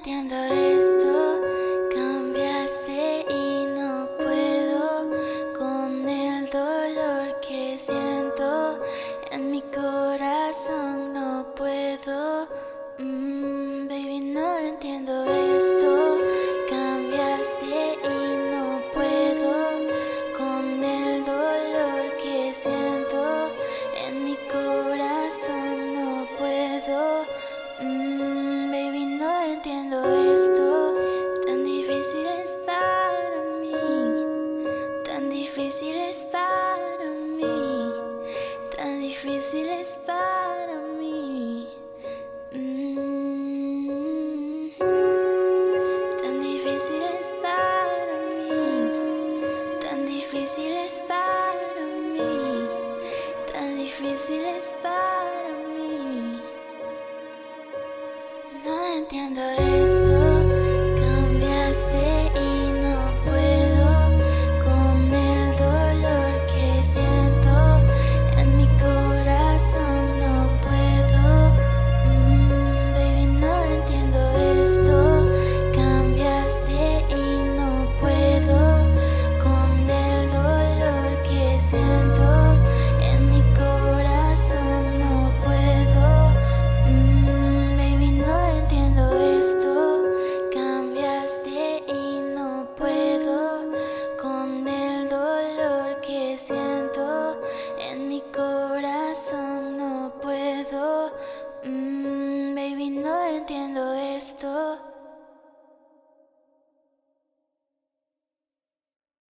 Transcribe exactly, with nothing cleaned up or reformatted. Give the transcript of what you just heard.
entiendo esto, cambiaste y no puedo con el dolor que siento en mi corazón, no puedo. Mm, baby, no entiendo esto, cambiaste y no puedo con el dolor que siento en mi corazón, no puedo. Mm, baby, no entiendo esto, tan difícil es para mí, tan difícil es para mí, tan difícil es para mí. Mm, tan difícil es para mí, tan difícil es para mí, tan difícil es para mí. No entiendo esto, cambiaste y no puedo con el dolor que siento en mi corazón, no puedo. Mm, baby, no entiendo esto, cambiaste y no puedo con el dolor que siento en mi corazón, no puedo. Mm, baby, no entiendo esto, cambiaste y no puedo con el dolor que siento en mi corazón, no puedo. Mm, baby, no entiendo esto.